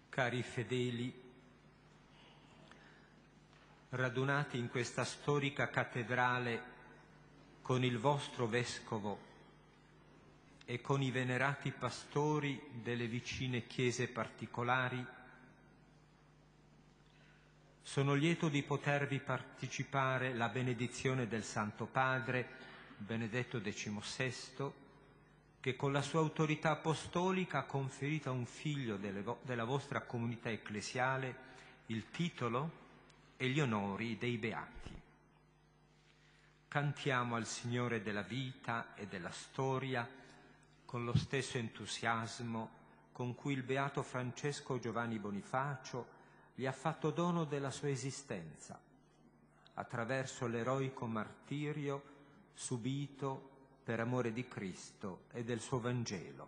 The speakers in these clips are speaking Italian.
Cari fedeli, radunati in questa storica cattedrale con il vostro vescovo e con i venerati pastori delle vicine chiese particolari, sono lieto di potervi partecipare la benedizione del Santo Padre, Benedetto XVI, che con la sua autorità apostolica ha conferito a un figlio della vostra comunità ecclesiale il titolo e gli onori dei beati. Cantiamo al Signore della vita e della storia con lo stesso entusiasmo con cui il beato Francesco Giovanni Bonifacio gli ha fatto dono della sua esistenza, attraverso l'eroico martirio subito per amore di Cristo e del suo Vangelo.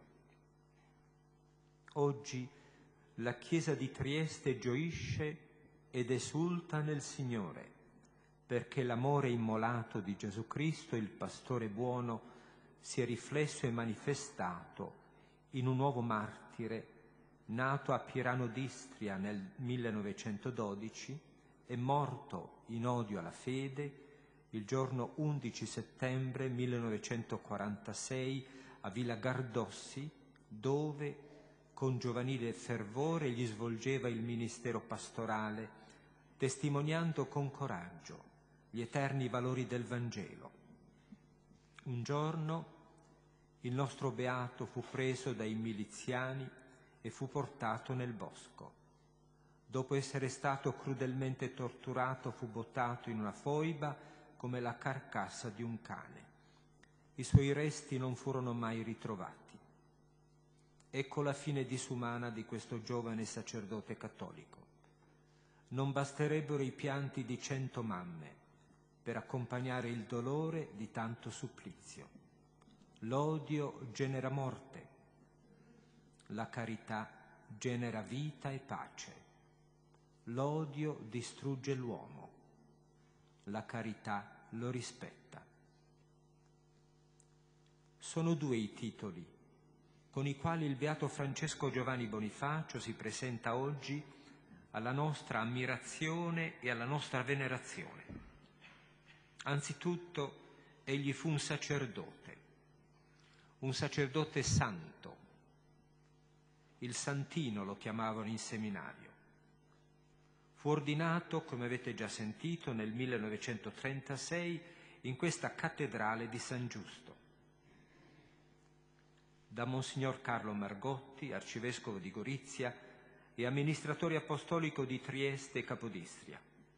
Oggi la Chiesa di Trieste gioisce ed esulta nel Signore, perché l'amore immolato di Gesù Cristo, il Pastore buono, si è riflesso e manifestato in un nuovo martire, nato a Pirano d'Istria nel 1912 e morto in odio alla fede il giorno 11 settembre 1946 a Villa Gardossi, dove con giovanile fervore gli svolgeva il ministero pastorale, testimoniando con coraggio gli eterni valori del Vangelo. Un giorno il nostro beato fu preso dai miliziani e fu portato nel bosco. Dopo essere stato crudelmente torturato, fu buttato in una foiba come la carcassa di un cane. I suoi resti non furono mai ritrovati. Ecco la fine disumana di questo giovane sacerdote cattolico. Non basterebbero i pianti di 100 mamme per accompagnare il dolore di tanto supplizio. L'odio genera morte, la carità genera vita e pace. L'odio distrugge l'uomo, la carità lo rispetta. Sono due i titoli con i quali il beato Francesco Giovanni Bonifacio si presenta oggi alla nostra ammirazione e alla nostra venerazione. Anzitutto, egli fu un sacerdote santo. Il santino lo chiamavano in seminario. Fu ordinato, come avete già sentito, nel 1936 in questa cattedrale di San Giusto, da Monsignor Carlo Margotti, arcivescovo di Gorizia e amministratore apostolico di Trieste e Capodistria.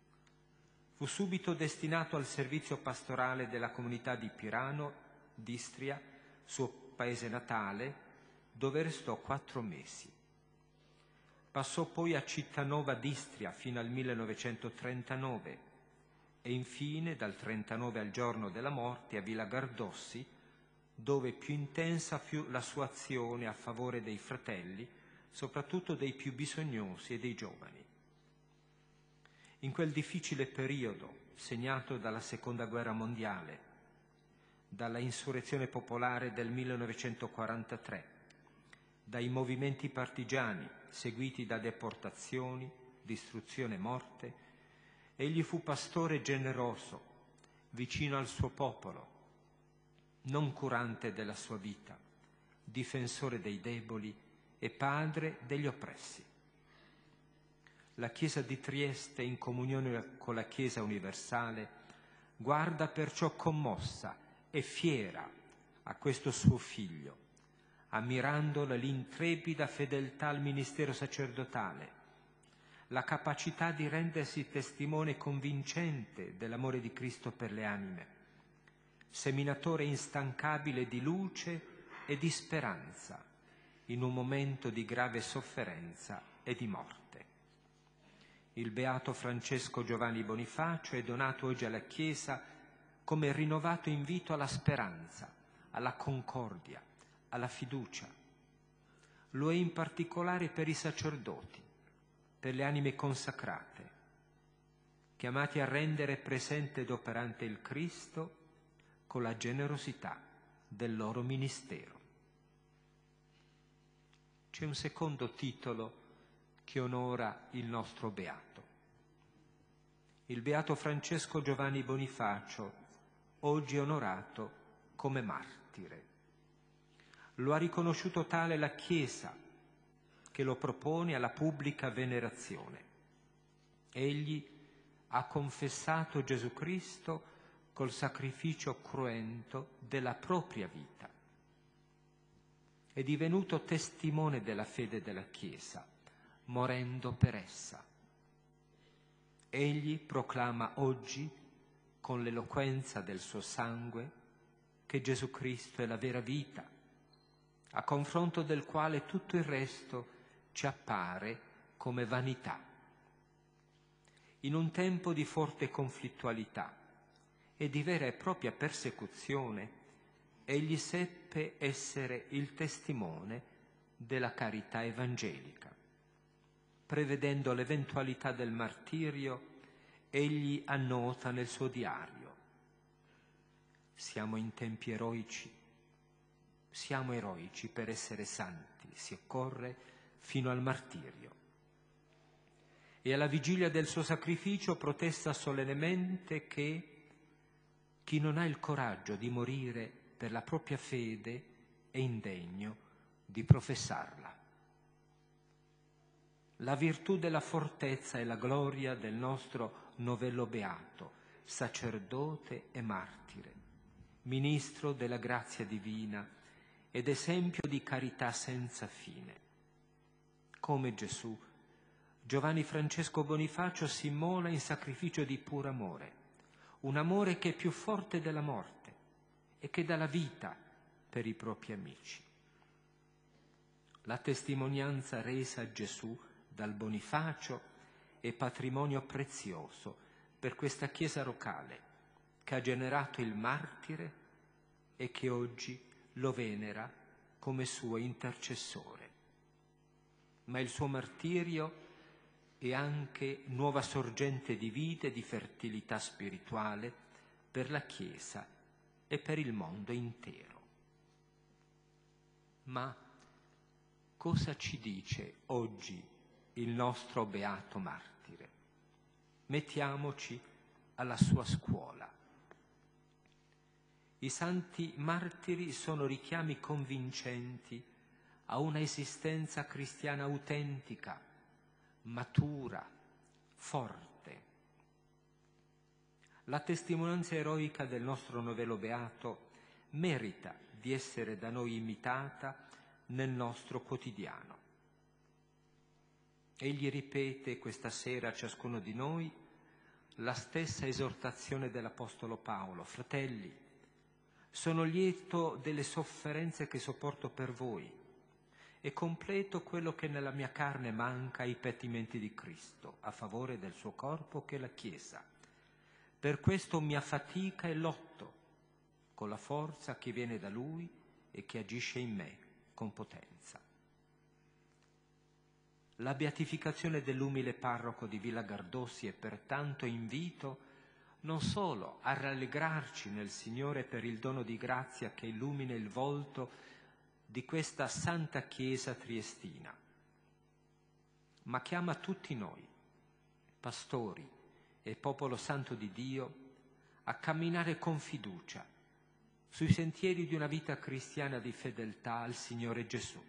Fu subito destinato al servizio pastorale della comunità di Pirano d'Istria, suo paese natale, dove restò 4 mesi. Passò poi a Cittanova d'Istria fino al 1939 e infine dal 39 al giorno della morte a Villa Gardossi, dove più intensa fu la sua azione a favore dei fratelli, soprattutto dei più bisognosi e dei giovani. In quel difficile periodo, segnato dalla Seconda Guerra Mondiale, dalla insurrezione popolare del 1943, dai movimenti partigiani seguiti da deportazioni, distruzione e morte, egli fu pastore generoso, vicino al suo popolo, non curante della sua vita, difensore dei deboli e padre degli oppressi. La Chiesa di Trieste, in comunione con la Chiesa universale, guarda perciò commossa e fiera a questo suo figlio, ammirandola l'intrepida fedeltà al ministero sacerdotale, la capacità di rendersi testimone convincente dell'amore di Cristo per le anime, seminatore instancabile di luce e di speranza in un momento di grave sofferenza e di morte. Il beato Francesco Giovanni Bonifacio è donato oggi alla Chiesa come rinnovato invito alla speranza, alla concordia, alla fiducia. Lo è in particolare per i sacerdoti, per le anime consacrate, chiamati a rendere presente ed operante il Cristo con la generosità del loro ministero. C'è un secondo titolo che onora il nostro beato. Il beato Francesco Giovanni Bonifacio, oggi onorato come martire. Lo ha riconosciuto tale la Chiesa, che lo propone alla pubblica venerazione. Egli ha confessato Gesù Cristo col sacrificio cruento della propria vita. È divenuto testimone della fede della Chiesa, morendo per essa. Egli proclama oggi, con l'eloquenza del suo sangue, che Gesù Cristo è la vera vita, a confronto del quale tutto il resto ci appare come vanità. In un tempo di forte conflittualità e di vera e propria persecuzione, egli seppe essere il testimone della carità evangelica. Prevedendo l'eventualità del martirio, egli annota nel suo diario: siamo in tempi eroici, siamo eroici per essere santi, si occorre fino al martirio. E alla vigilia del suo sacrificio protesta solennemente che chi non ha il coraggio di morire per la propria fede è indegno di professarla. La virtù della fortezza e la gloria del nostro novello beato, sacerdote e martire, ministro della grazia divina ed esempio di carità senza fine. Come Gesù, Giovanni Francesco Bonifacio si immola in sacrificio di puro amore, un amore che è più forte della morte e che dà la vita per i propri amici. La testimonianza resa a Gesù dal Bonifacio è patrimonio prezioso per questa Chiesa locale che ha generato il martire e che oggi lo venera come suo intercessore. Ma il suo martirio è anche nuova sorgente di vita e di fertilità spirituale per la Chiesa e per il mondo intero. Ma cosa ci dice oggi il nostro beato martire? Mettiamoci alla sua scuola. I santi martiri sono richiami convincenti a una esistenza cristiana autentica, matura, forte. La testimonianza eroica del nostro novello beato merita di essere da noi imitata nel nostro quotidiano. Egli ripete questa sera a ciascuno di noi la stessa esortazione dell'Apostolo Paolo: fratelli, sono lieto delle sofferenze che sopporto per voi e completo quello che nella mia carne manca ai patimenti di Cristo a favore del suo corpo che è la Chiesa. Per questo mi affatica e lotto con la forza che viene da Lui e che agisce in me con potenza. La beatificazione dell'umile parroco di Villa Gardossi è pertanto invito non solo a rallegrarci nel Signore per il dono di grazia che illumina il volto di questa Santa Chiesa triestina, ma chiama tutti noi, pastori e popolo santo di Dio, a camminare con fiducia sui sentieri di una vita cristiana di fedeltà al Signore Gesù.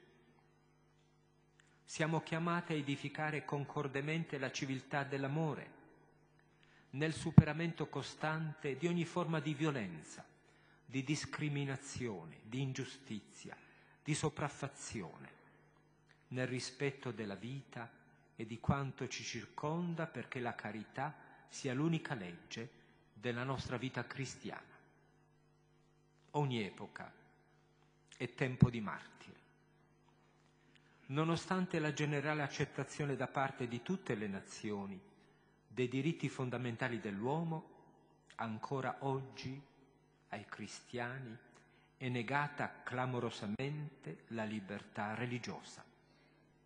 Siamo chiamati a edificare concordemente la civiltà dell'amore, nel superamento costante di ogni forma di violenza, di discriminazione, di ingiustizia, di sopraffazione, nel rispetto della vita e di quanto ci circonda, perché la carità sia l'unica legge della nostra vita cristiana. Ogni epoca è tempo di martire. Nonostante la generale accettazione da parte di tutte le nazioni dei diritti fondamentali dell'uomo, ancora oggi ai cristiani è negata clamorosamente la libertà religiosa.